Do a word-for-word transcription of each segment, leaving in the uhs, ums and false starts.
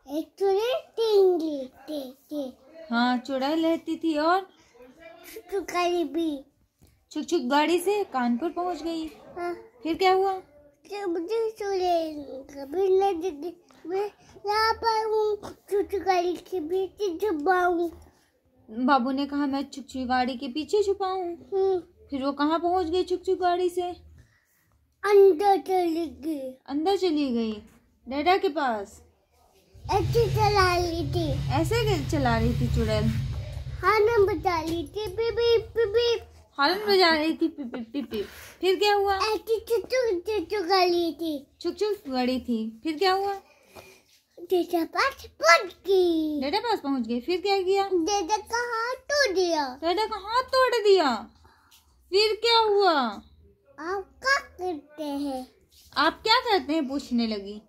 एक चुड़ैल थे थे हाँ चुड़ैल रहती थी और छुक गाड़ी भी छुक छुक गाड़ी से कानपुर पहुंच गई। हाँ। फिर क्या हुआ? मुझे चुड़ैल कभी न दिखी, मैं यहाँ पर हूँ छुक गाड़ी के पीछे छुपा हूँ। बाबू ने कहा मैं छुक छुक गाड़ी के पीछे छुपा हूँ। फिर वो कहाँ पहुंच गई छुक छुक गाड़ी से? अंदर चली गई। अंदर चली गई डैडा के पास। ऐसे चला रही थी। ऐसे चला रही थी चुड़ैल? हॉर्न बजा रही थी, पिप पिप पिप। हॉर्न बजा रही थी, पिप पिप पिप पिप। फिर क्या हुआ? ऐसी छुक छुक छुक गाड़ी थी। छुक छुक गाड़ी थी। फिर क्या हुआ? डैडा पास पहुंच गई। डैडा पास पहुंच गई। फिर क्या किया? डैडा का हाथ तोड़ दिया। डैडा का हाथ तोड़ दिया। फिर क्या हुआ? आप क्या करते हैं? आप क्या करते हैं पूछने लगी।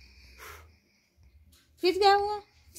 फिर क्या हुआ?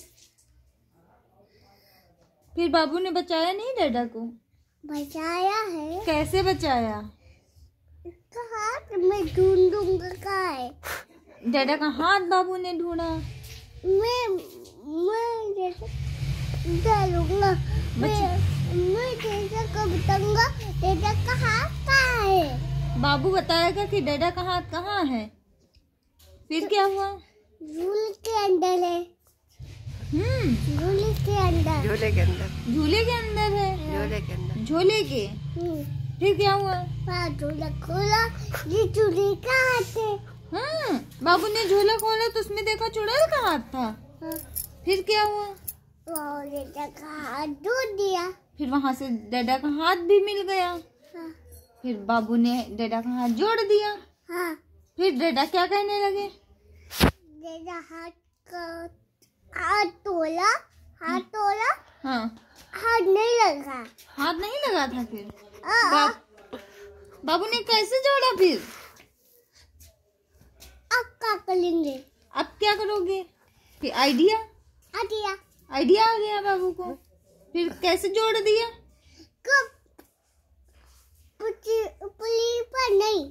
फिर बाबू ने बचाया नहीं डैडा को? बचाया है। कैसे बचाया? इसका हाथ मैं ढूंढूंगा कहाँ है। डैडा का हाथ बाबू ने ढूंढा। मैं मैं जैसे डालूंगा। मैं मैं जैसा कब बताऊंगा डैडा का हाथ कहाँ है। बाबू बताएगा कि डैडा का हाथ कहाँ है। फिर क्या हुआ? झूले के अंदर है। हम्म झूले के अंदर। झूले के अंदर। झूले के अंदर है। झूले के अंदर। झूले के। फिर क्या हुआ? हाँ झूला खोला, ये झूले का हाथ है। हाँ बाबू ने झूला खोला तो उसमें देखा चुड़ैल का हाथ था। हाँ। फिर क्या हुआ? और डैडा का हाथ ढूंढ दिया। फिर वहाँ से डैडा का हाथ भी मिल गया। हाँ। फिर बाबू ने डैडा का हाथ जोड़ दिया। हाँ। फिर डैडा क्या कहने लगे? डैडा हाथ का हाथ तोला, हाथ तोला। हाँ हाथ नहीं लगा। हाथ नहीं लगा था। फिर आ, बा, बाबू ने कैसे जोड़ा? फिर अब क्या करेंगे? अब क्या करोगे? फिर आइडिया आ दिया। आइडिया आ गया बाबू को। फिर कैसे जोड़ दिया? कब पुली पुली पर नहीं।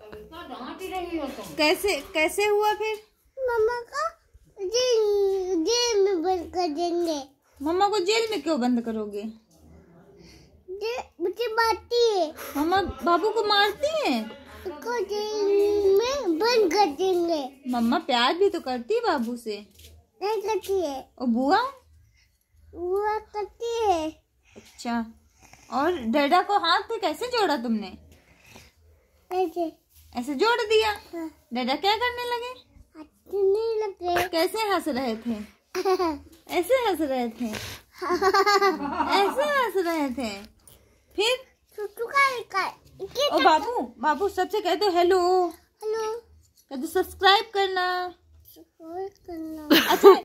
कैसे कैसे हुआ? फिर मम्मा का जेल जेल में बंद कर देंगे। मम्मा को जेल में क्यों बंद करोगे? जे मुझे मारती है। मम्मा बाबू को मारती हैं? उसको जेल में बंद कर देंगे। मम्मा प्यार भी तो करती है बाबू से। नहीं करती है। और बुआ? वो करती है। अच्छा और डैडा को हाथ पे कैसे जोड़ा तुमने? ऐसे ऐसे जोड़ दिया। हाँ। डैडा क्या करने लगे? हाथ नहीं लगे। कैसे हंस रहे थे? ऐसे हंस रहे थे। ऐसे हंस रहे थे। फिर छुटू का ओ बाबू बाबू सबसे कह दो हेलो। हेलो। कह दो सब्सक्राइब करना। करना। अच्छा